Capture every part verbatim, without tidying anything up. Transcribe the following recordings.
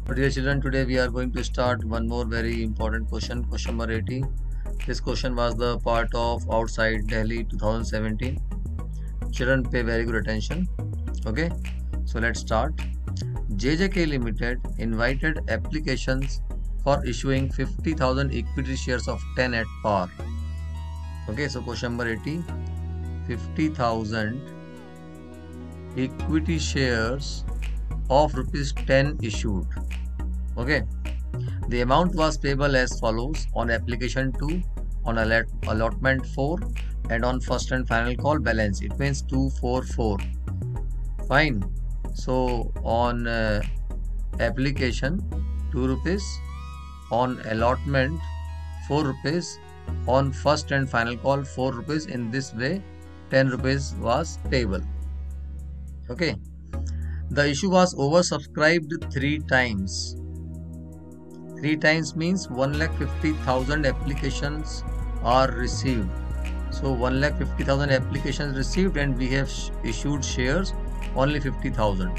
So dear children, today we are going to start one more very important question, question number eighty. This question was the part of Outside Delhi twenty seventeen. Children, pay very good attention. Okay, so let's start. J J K Limited invited applications for issuing fifty thousand equity shares of ten at par. Okay, so question number eighty. fifty thousand equity shares of rupees ten issued. Okay, the amount was payable as follows: on application two, on allot allotment four, and on first and final call balance. It means two four four. Fine. So on uh, application two rupees, on allotment four rupees, on first and final call four rupees. In this way, ten rupees was payable. Okay. The issue was oversubscribed three times. Three times means one lakh fifty thousand applications are received. So one lakh fifty thousand applications received, and we have issued shares only fifty thousand.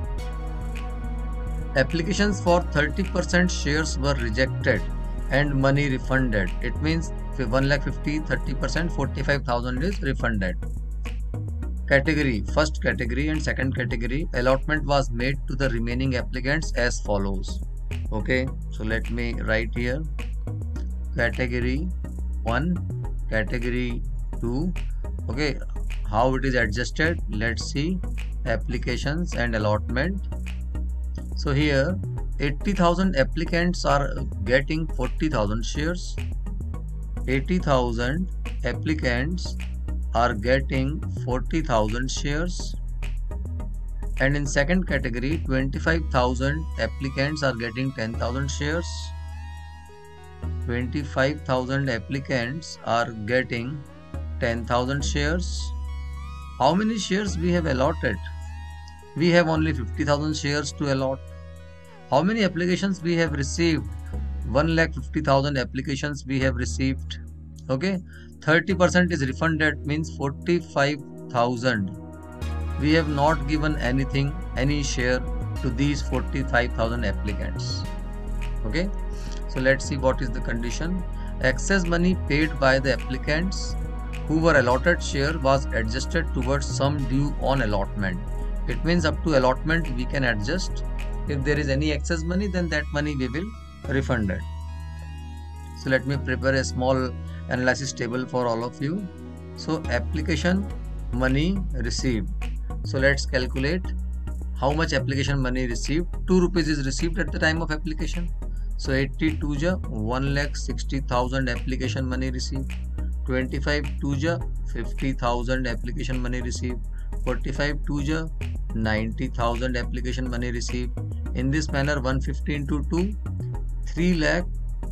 Applications for thirty percent shares were rejected and money refunded. It means one lakh fifty, thirty percent, forty-five thousand is refunded. Category, first category and second category, allotment was made to the remaining applicants as follows. Okay, so let me write here: category one, category two. Okay, how it is adjusted, let's see. Applications and allotment. So here eighty thousand applicants are getting forty thousand shares. eighty thousand applicants are getting forty thousand shares, and in second category twenty-five thousand applicants are getting ten thousand shares. twenty-five thousand applicants are getting ten thousand shares. How many shares we have allotted? We have only fifty thousand shares to allot. How many applications we have received? one lakh fifty thousand applications we have received. Okay, thirty percent is refunded, means forty-five thousand. We have not given anything, any share to these forty-five thousand applicants. Okay, so let's see what is the condition. Excess money paid by the applicants who were allotted share was adjusted towards sum due on allotment. It means up to allotment we can adjust. If there is any excess money, then that money we will refund it. So let me prepare a small analysis table for all of you. So application money received. So let's calculate how much application money received. two rupees is received at the time of application. So eighty-two ja one lakh sixty thousand application money received. twenty-five two ja fifty thousand application money received. forty-five two ja ninety thousand application money received. In this manner, one hundred fifty into two, three lakh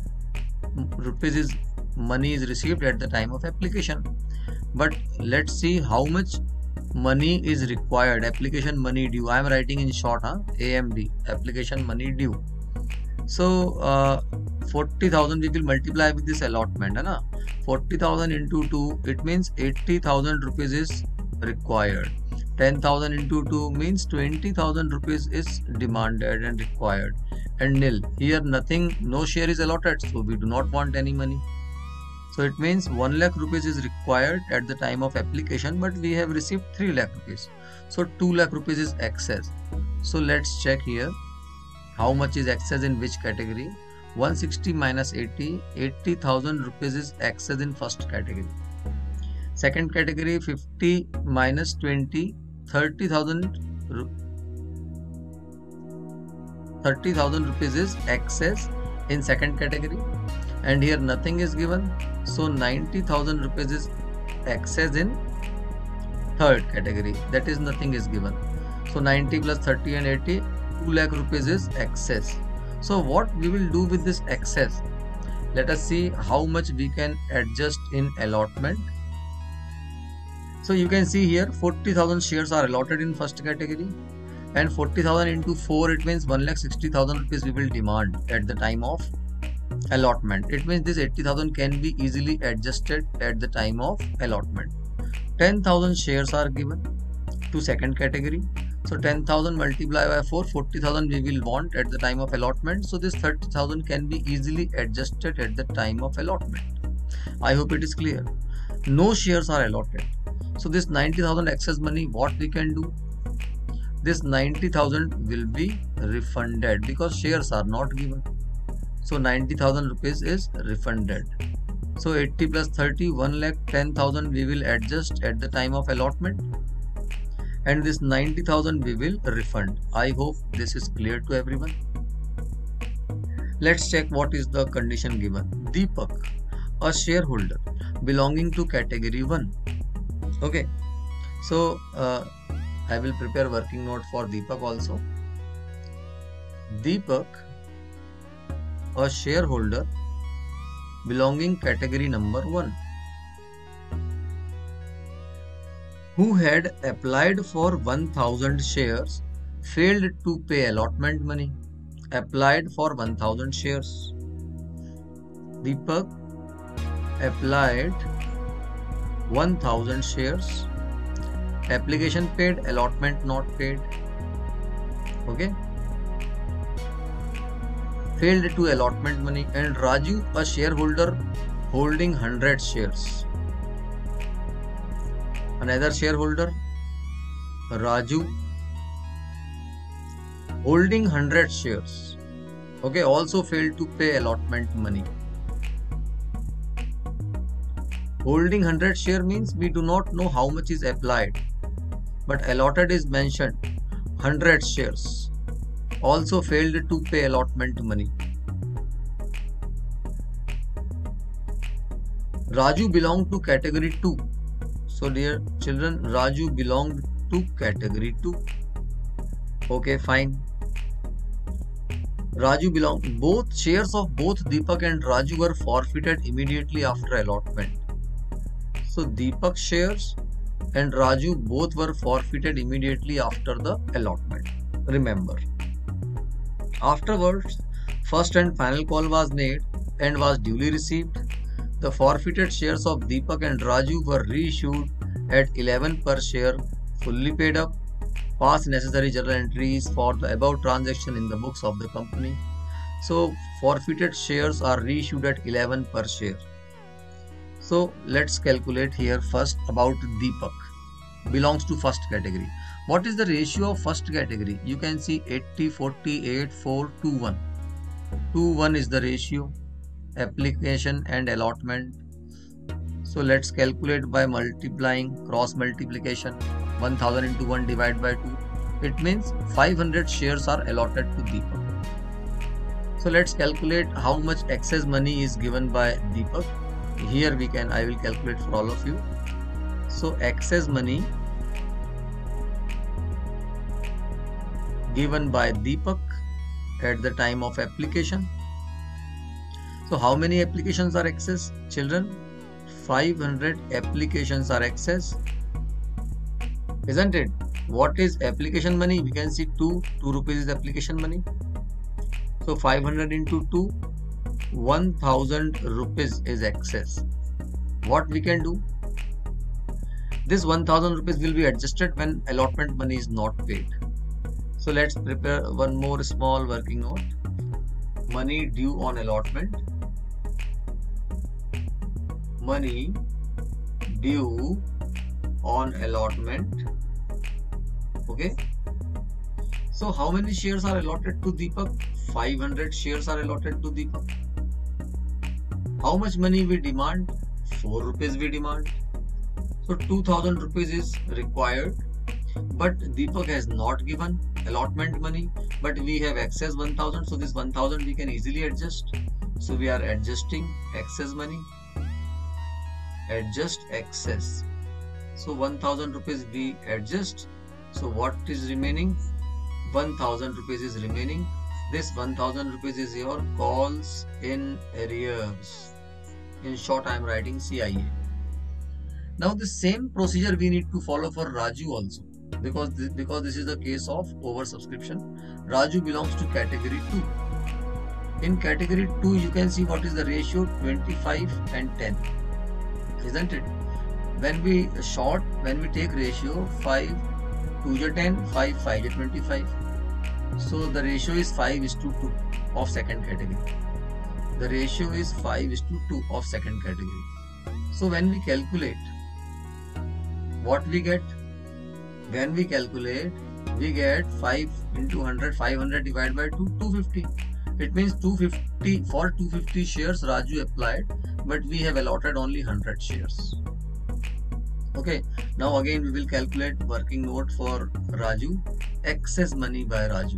rupees is money is received at the time of application. But let's see how much money is required. Application money due, I am writing in short, huh? A M D, application money due. So uh, forty thousand we will multiply with this allotment, hai na? forty thousand into two, it means eighty thousand rupees is required. ten thousand into two means twenty thousand rupees is demanded and required, and nil. Here nothing, no share is allotted, so we do not want any money. So it means one lakh rupees is required at the time of application, but we have received three lakh rupees. So two lakh rupees is excess. So let's check here how much is excess in which category. one hundred sixty minus eighty, eighty thousand rupees is excess in first category. Second category, fifty minus twenty, thirty thousand thirty thousand rupees is excess in second category, and here nothing is given, so ninety thousand rupees is excess in third category, that is nothing is given. So ninety plus thirty and eighty, two lakh rupees is excess. So what we will do with this excess? Let us see how much we can adjust in allotment. So you can see here forty thousand shares are allotted in first category, and forty thousand into four, it means one lakh sixty thousand rupees we will demand at the time of allotment. It means this eighty thousand can be easily adjusted at the time of allotment. ten thousand shares are given to second category. So ten thousand multiplied by four, forty thousand we will want at the time of allotment. So this thirty thousand can be easily adjusted at the time of allotment. I hope it is clear. No shares are allotted. So this ninety thousand excess money, what we can do? This ninety thousand will be refunded because shares are not given. So ninety thousand rupees is refunded. So eighty plus thirty, one lakh ten thousand we will adjust at the time of allotment. And this ninety thousand we will refund. I hope this is clear to everyone. Let's check what is the condition given. Deepak, a shareholder belonging to category one. Okay, so uh, I will prepare working note for Deepak also. Deepak, a shareholder belonging category number one, who had applied for one thousand shares, failed to pay allotment money. Applied for one thousand shares. Deepak applied one thousand shares. Application paid, allotment not paid. Okay. Failed to allotment money. And Raju, a shareholder holding one hundred shares. Another shareholder, Raju, holding one hundred shares. Okay, also failed to pay allotment money. Holding one hundred share means we do not know how much is applied, but allotted is mentioned, one hundred shares. Also failed to pay allotment money. Raju belonged to category two. So dear children, Raju belonged to category two. Okay, fine. Raju belonged, both shares of both Deepak and Raju were forfeited immediately after allotment. So Deepak shares and Raju both were forfeited immediately after the allotment. Remember. Afterwards, first and final call was made and was duly received. The forfeited shares of Deepak and Raju were reissued at eleven per share, fully paid up. Pass necessary journal entries for the above transaction in the books of the company. So forfeited shares are reissued at eleven per share. So let's calculate here first about Deepak. Belongs to first category. What is the ratio of first category? You can see eighty, forty-eight, four, two, one. two, one is the ratio. Application and allotment. So let's calculate by multiplying, cross multiplication. one thousand into one divided by two. It means five hundred shares are allotted to Deepak. So let's calculate how much excess money is given by Deepak. Here we can, I will calculate for all of you. So excess money given by Deepak at the time of application. So how many applications are excess, children? five hundred applications are excess, isn't it? What is application money? We can see two, two rupees is application money. So five hundred into two, one thousand rupees is excess. What we can do? This one thousand rupees will be adjusted when allotment money is not paid. So let's prepare one more small working note. Money due on allotment. Money due on allotment. Okay. So how many shares are allotted to Deepak? five hundred shares are allotted to Deepak. How much money we demand? four rupees we demand. So two thousand rupees is required. But Deepak has not given allotment money. But we have excess one thousand. So this one thousand we can easily adjust. So we are adjusting excess money. Adjust excess. So one thousand rupees we adjust. So what is remaining? one thousand rupees is remaining. This one thousand rupees is your calls in arrears. In short, I am writing C I A. Now the same procedure we need to follow for Raju also. Because this, because this is the case of oversubscription. Raju belongs to category two. In category two, you can see what is the ratio, twenty-five and ten. Isn't it? When we short, when we take ratio five two is ten, five, five is twenty-five. So the ratio is five is to two of second category. The ratio is five is to two of second category. So when we calculate, what we get? When we calculate, we get five into one hundred, five hundred divided by two, two hundred fifty. It means two hundred fifty, for two hundred fifty shares Raju applied, but we have allotted only one hundred shares. Okay, now again we will calculate working note for Raju. Excess money by Raju.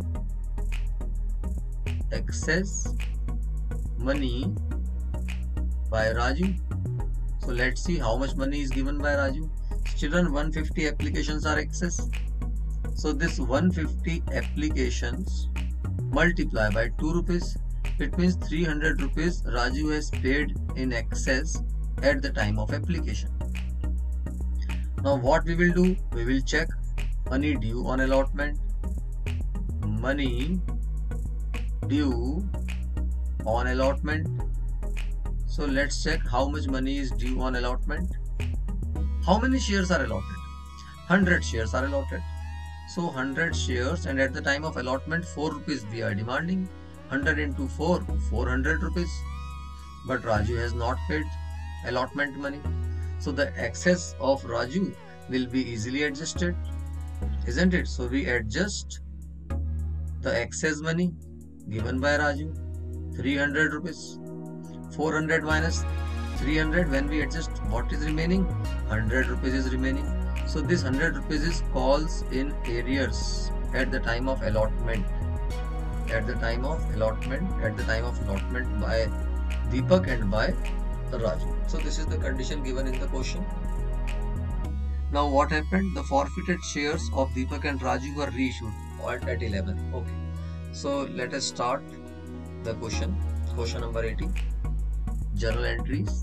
Excess money by Raju. So let's see how much money is given by Raju. Children, one hundred fifty applications are excess. So this one hundred fifty applications multiply by two rupees. It means three hundred rupees Raju has paid in excess at the time of application. Now what we will do? We will check money due on allotment. Money due on allotment. So let's check how much money is due on allotment. How many shares are allotted? one hundred shares are allotted. So one hundred shares, and at the time of allotment four rupees we are demanding. one hundred into four, four hundred rupees. But Raju has not paid allotment money. So the excess of Raju will be easily adjusted, isn't it? So we adjust the excess money given by Raju, three hundred rupees. four hundred minus three hundred, when we adjust, what is remaining? one hundred rupees is remaining. So this one hundred rupees is calls in arrears at the time of allotment. At the time of allotment, at the time of allotment by Deepak and by Raju. So this is the condition given in the question. Now what happened? The forfeited shares of Deepak and Raju were reissued at eleven. Okay. So let us start the question. Question number eighty. Journal entries.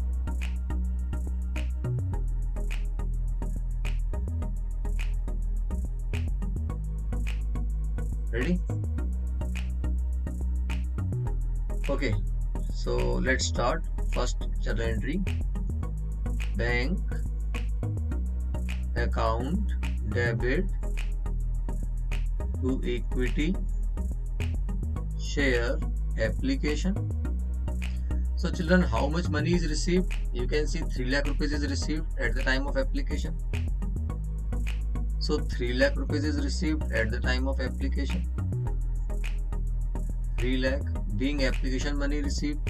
Ready? Okay. So let's start. First journal entry. Bank account debit to equity share application. So children, how much money is received? You can see three lakh rupees is received at the time of application. So three lakh rupees is received at the time of application. three lakh being application money received,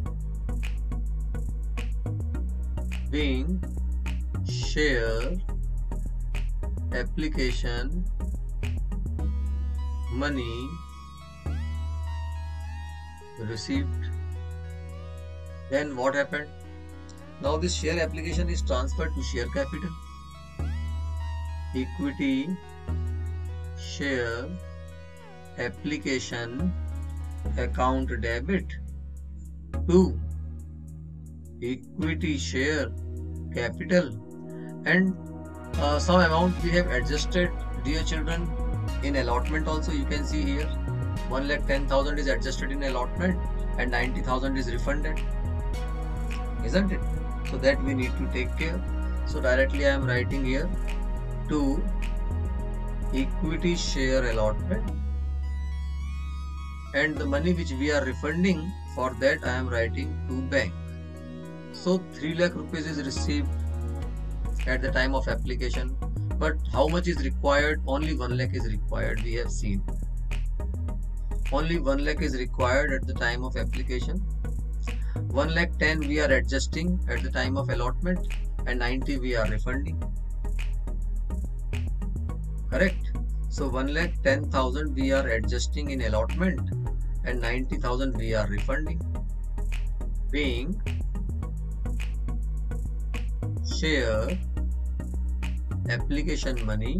being share application money received. Then what happened? Now this share application is transferred to share capital. Equity share application account debit to equity share capital, and uh, some amount we have adjusted, dear children, in allotment also. You can see here one lakh ten thousand is adjusted in allotment and ninety thousand is refunded, isn't it? So that we need to take care. So directly I am writing here to equity share allotment, and the money which we are refunding, for that I am writing to bank. So three lakh rupees is received at the time of application, but how much is required? Only one lakh is required. We have seen only one lakh is required at the time of application. one lakh ten we are adjusting at the time of allotment, and ninety we are refunding. Correct? So one lakh ten thousand we are adjusting in allotment and ninety thousand we are refunding, being share application money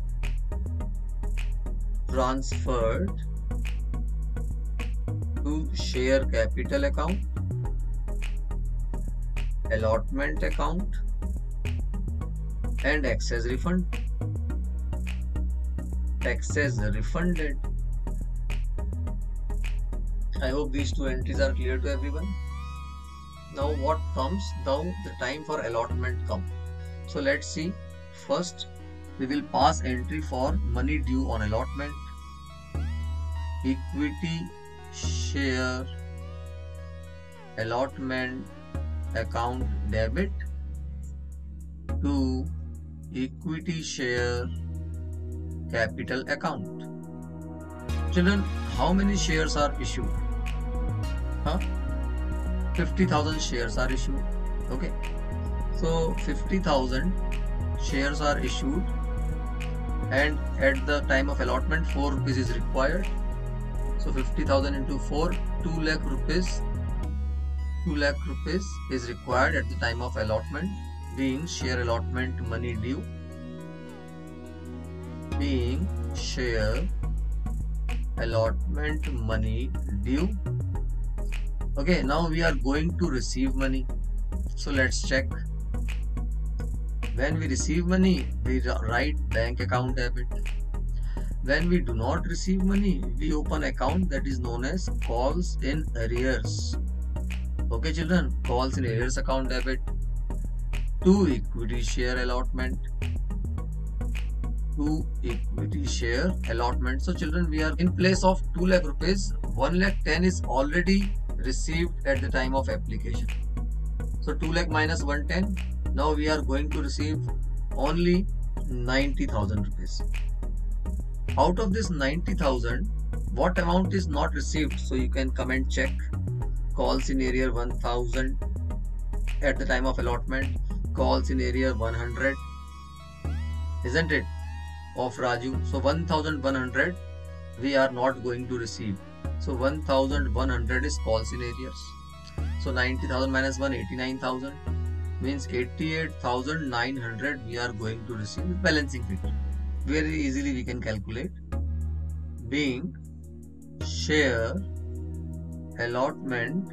transferred to share capital account, allotment account, and excess refund. Excess refunded. I hope these two entries are clear to everyone. Now what comes? Now the time for allotment comes. So let's see. First, we will pass entry for money due on allotment, equity share allotment account debit to equity share capital account. Children, how many shares are issued? Huh? fifty thousand shares are issued. Okay. So fifty thousand shares are issued, and at the time of allotment four rupees is required. So fifty thousand into four, two lakh rupees. two lakh rupees is required at the time of allotment, being share allotment money due. Being share allotment money due. Okay, now we are going to receive money. So let's check. When we receive money, we write bank account debit. When we do not receive money, we open account that is known as calls in arrears. Okay children, calls in arrears account debit to equity share allotment. To equity share allotment. So children, we are in place of two lakh rupees, one lakh ten is already received at the time of application. So two lakh minus one ten. Now we are going to receive only ninety thousand rupees. Out of this ninety thousand, what amount is not received? So you can come and check. Calls in arrear one thousand at the time of allotment. Calls in arrear one hundred. Isn't it? Of Raju. So one thousand one hundred we are not going to receive. So one thousand one hundred is calls in arrears. So ninety thousand minus one, eighty-nine thousand. Means eighty-eight thousand nine hundred we are going to receive balancing figure. Very easily we can calculate. Being share allotment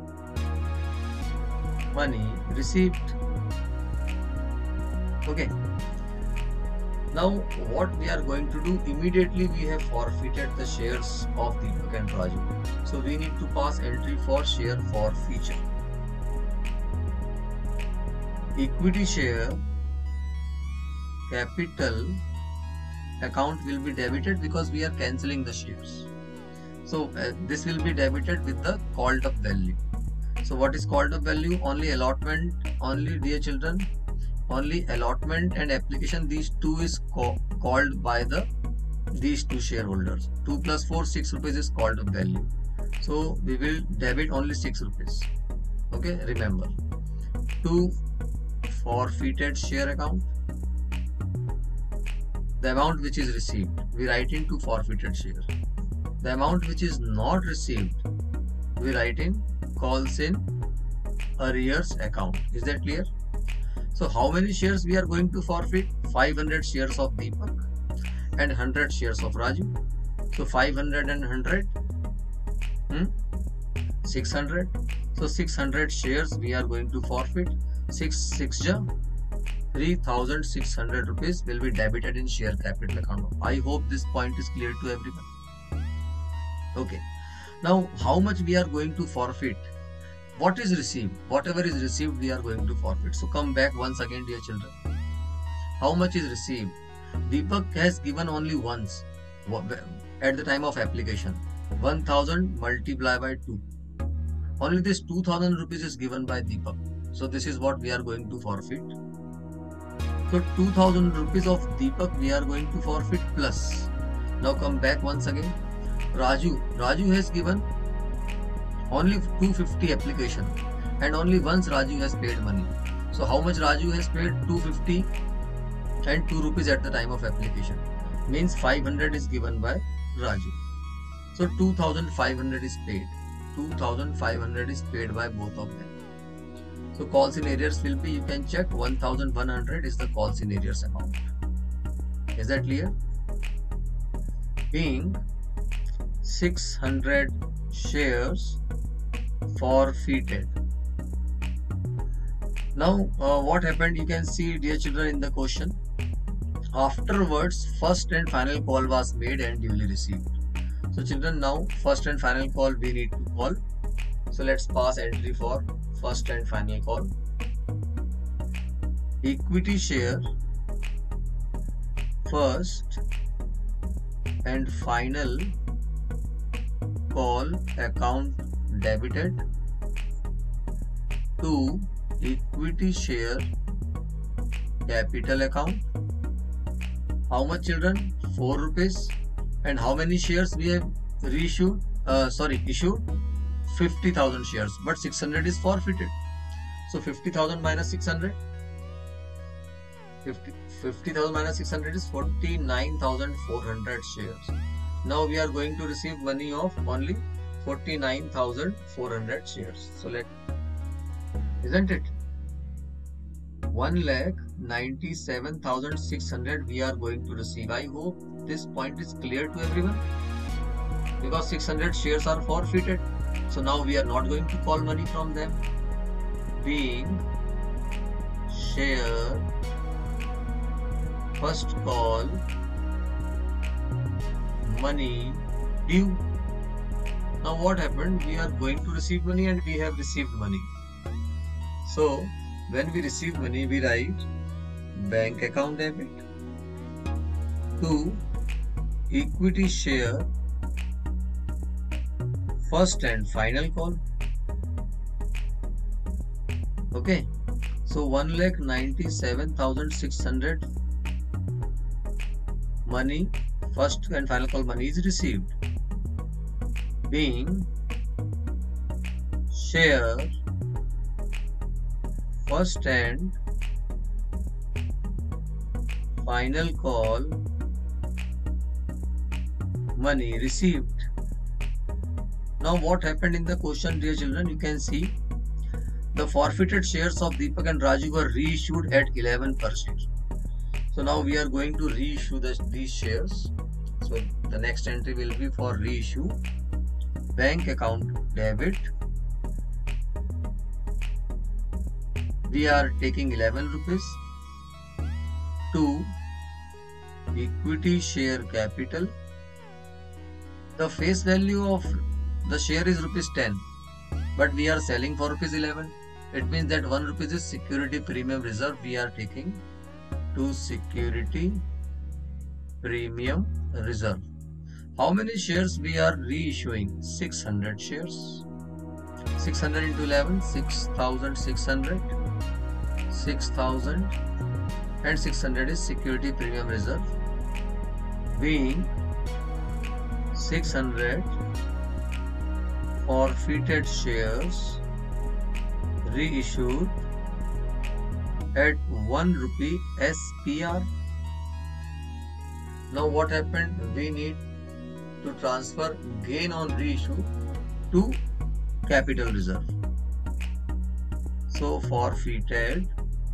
money received. Okay. Now what we are going to do, immediately we have forfeited the shares of Deepak and Raju. So we need to pass entry for share forfeiture. Equity share capital account will be debited because we are cancelling the shares. So uh, this will be debited with the called up value. So what is called up value? Only allotment, only dear children, only allotment and application, these two is called by the these two shareholders. two plus four, six rupees is called up value. So we will debit only six rupees. Okay, remember. To forfeited share account, the amount which is received, we write into forfeited share. The amount which is not received, we write in calls in arrears account. Is that clear? So how many shares we are going to forfeit? five hundred shares of Deepak and one hundred shares of Raju. So five hundred and one hundred, hmm? six hundred. So six hundred shares we are going to forfeit. six six ja three thousand six hundred rupees will be debited in share capital account. I hope this point is clear to everyone. Okay. Now how much we are going to forfeit? What is received? Whatever is received we are going to forfeit. So come back once again, dear children. How much is received? Deepak has given only once at the time of application. one thousand multiplied by two. Only this two thousand rupees is given by Deepak. So this is what we are going to forfeit. So two thousand rupees of Deepak we are going to forfeit plus. Now come back once again. Raju. Raju has given only two hundred fifty application and only once Raju has paid money. So how much Raju has paid? two hundred fifty and two rupees at the time of application. Means five hundred is given by Raju. So two thousand five hundred is paid. two thousand five hundred is paid by both of them. So calls in arrears will be, you can check, one thousand one hundred is the calls in arrears amount. Is that clear? Being six hundred shares forfeited. Now uh, what happened, you can see, dear children, in the question. Afterwards first and final call was made and duly received. So children, now first and final call we need to call. So let's pass entry for first and final call. Equity share first and final call account debited to equity share capital account. How much, children? four rupees. And how many shares we have reissued? Uh, sorry, issued fifty thousand shares, but six hundred is forfeited. So fifty thousand minus six hundred. fifty thousand minus six hundred is forty-nine thousand four hundred shares. Now we are going to receive money of only forty-nine thousand four hundred shares. So let, isn't it? one lakh ninety-seven thousand six hundred we are going to receive. I hope this point is clear to everyone, because six hundred shares are forfeited. So now we are not going to call money from them. Being share first call money due. Now what happened? We are going to receive money and we have received money. So when we receive money, we write bank account debit to equity share first and final call. Okay, so one lakh ninety-seven thousand six hundred money, first and final call money is received, being share first and final call money received. Now what happened in the question, dear children? You can see the forfeited shares of Deepak and Raju were reissued at eleven per share. So now we are going to reissue the, these shares. So the next entry will be for reissue. Bank account debit. We are taking eleven rupees to equity share capital. The face value of the share is rupees ten, but we are selling for rupees eleven. It means that one rupees is security premium reserve. We are taking to security premium reserve. How many shares we are reissuing? six hundred shares. six hundred into eleven, six thousand six hundred. six thousand and six hundred is security premium reserve, being six hundred forfeited shares reissued at one rupee S P R. Now what happened? We need to transfer gain on reissue to capital reserve. So forfeited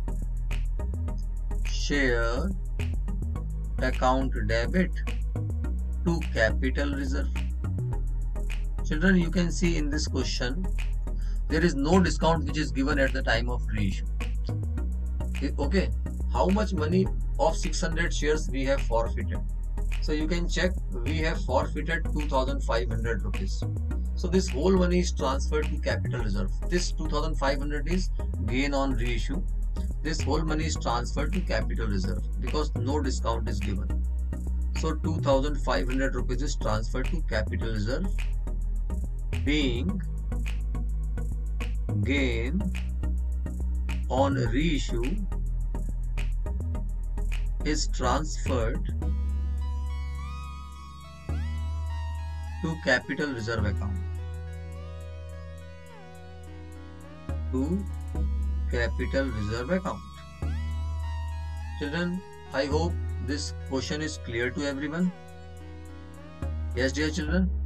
share account debit to capital reserve. Children, you can see in this question there is no discount which is given at the time of reissue. Okay, how much money of six hundred shares we have forfeited? So you can check, we have forfeited two thousand five hundred rupees. So this whole money is transferred to capital reserve. This two thousand five hundred is gain on reissue. This whole money is transferred to capital reserve because no discount is given. So two thousand five hundred rupees is transferred to capital reserve, being gain on reissue is transferred to capital reserve account. To capital reserve account. Children, I hope this question is clear to everyone. Yes, dear children.